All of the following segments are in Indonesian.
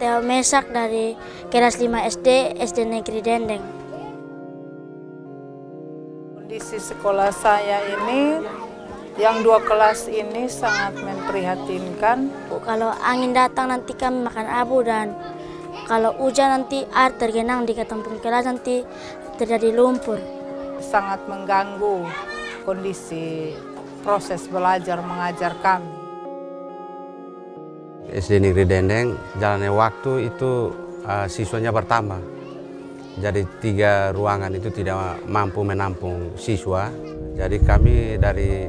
Teo Mesak dari kelas 5 SD, SD Negeri Dendeng. Kondisi sekolah saya ini, yang 2 kelas ini sangat memprihatinkan. Kalau angin datang nanti kami makan abu, dan kalau hujan nanti air tergenang di kampung kelas nanti terjadi lumpur. Sangat mengganggu kondisi proses belajar mengajar kami. SD Negeri Dendeng, jalannya waktu itu siswanya bertambah. Jadi 3 ruangan itu tidak mampu menampung siswa. Jadi kami dari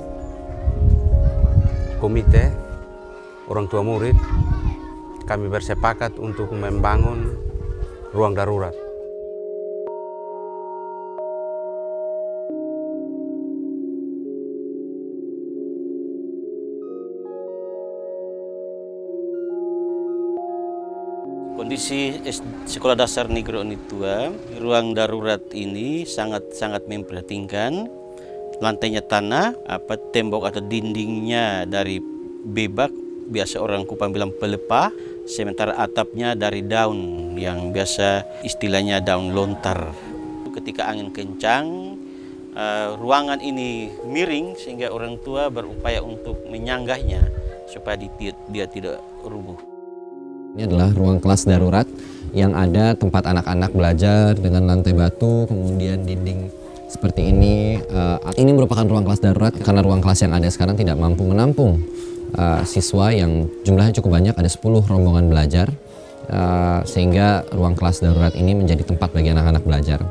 komite orang tua murid, kami bersepakat untuk membangun ruang darurat. Kondisi Sekolah Dasar Negeri Onitua, ruang darurat ini sangat memprihatinkan. Lantainya tanah, tembok atau dindingnya dari bebak, biasa orang Kupang bilang pelepah, sementara atapnya dari daun yang biasa istilahnya daun lontar. Ketika angin kencang, ruangan ini miring sehingga orang tua berupaya untuk menyanggahnya supaya dia tidak rubuh. Ini adalah ruang kelas darurat yang ada tempat anak-anak belajar dengan lantai batu, kemudian dinding seperti ini. Ini merupakan ruang kelas darurat karena ruang kelas yang ada sekarang tidak mampu menampung siswa yang jumlahnya cukup banyak, ada 10 rombongan belajar, sehingga ruang kelas darurat ini menjadi tempat bagi anak-anak belajar.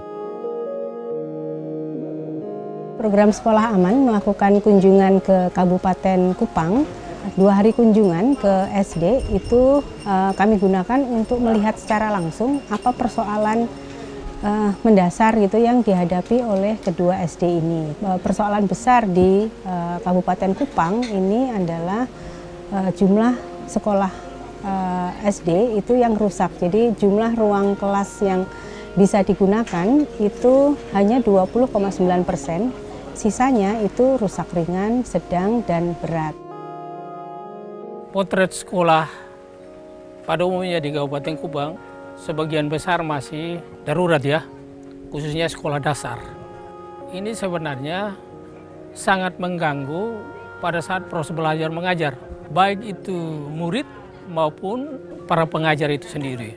Program Sekolah Aman melakukan kunjungan ke Kabupaten Kupang. 2 hari kunjungan ke SD itu kami gunakan untuk melihat secara langsung apa persoalan mendasar gitu yang dihadapi oleh kedua SD ini. Persoalan besar di Kabupaten Kupang ini adalah jumlah sekolah SD itu yang rusak. Jadi jumlah ruang kelas yang bisa digunakan itu hanya 20,9%. Sisanya itu rusak ringan, sedang, dan berat. Potret sekolah pada umumnya di Kabupaten Kupang sebagian besar masih darurat ya, khususnya sekolah dasar. Ini sebenarnya sangat mengganggu pada saat proses belajar mengajar, baik itu murid maupun para pengajar itu sendiri.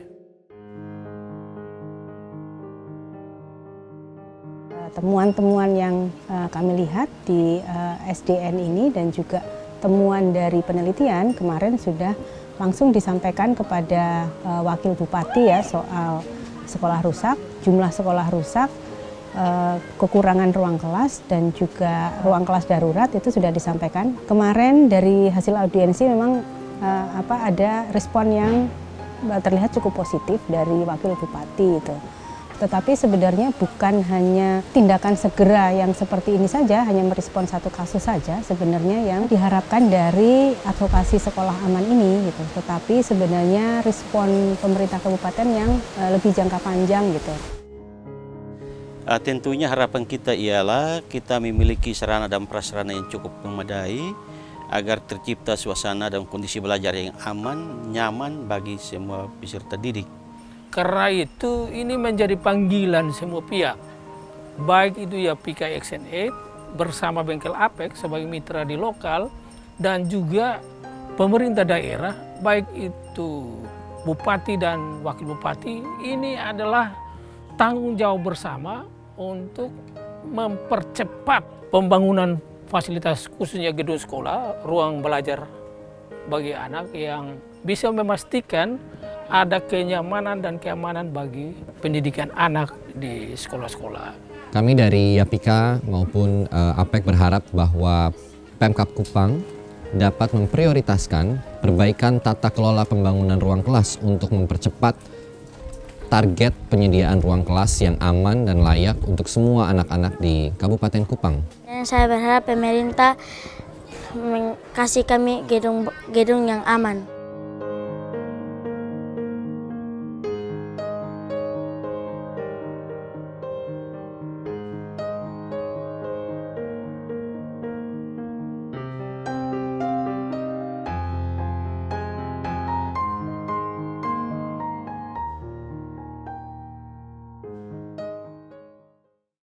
Temuan-temuan yang kami lihat di SDN ini dan juga temuan dari penelitian kemarin sudah langsung disampaikan kepada Wakil Bupati ya soal sekolah rusak, jumlah sekolah rusak, kekurangan ruang kelas dan juga ruang kelas darurat itu sudah disampaikan. Kemarin dari hasil audiensi memang ada respon yang terlihat cukup positif dari Wakil Bupati itu. Tetapi sebenarnya bukan hanya tindakan segera yang seperti ini saja, hanya merespon satu kasus saja sebenarnya yang diharapkan dari advokasi sekolah aman ini gitu. Tetapi sebenarnya respon pemerintah kabupaten yang lebih jangka panjang gitu. Tentunya harapan kita ialah kita memiliki sarana dan prasarana yang cukup memadai agar tercipta suasana dan kondisi belajar yang aman, nyaman bagi semua peserta didik. Karena itu ini menjadi panggilan semua pihak, baik itu ya PKXNA bersama Bengkel Apex sebagai mitra di lokal dan juga pemerintah daerah, baik itu Bupati dan Wakil Bupati. Ini adalah tanggung jawab bersama untuk mempercepat pembangunan fasilitas khususnya gedung sekolah, ruang belajar bagi anak yang bisa memastikan ada kenyamanan dan keamanan bagi pendidikan anak di sekolah-sekolah. Kami dari Yapika maupun APEK berharap bahwa Pemkab Kupang dapat memprioritaskan perbaikan tata kelola pembangunan ruang kelas untuk mempercepat target penyediaan ruang kelas yang aman dan layak untuk semua anak-anak di Kabupaten Kupang. Dan saya berharap pemerintah kasih kami gedung yang aman.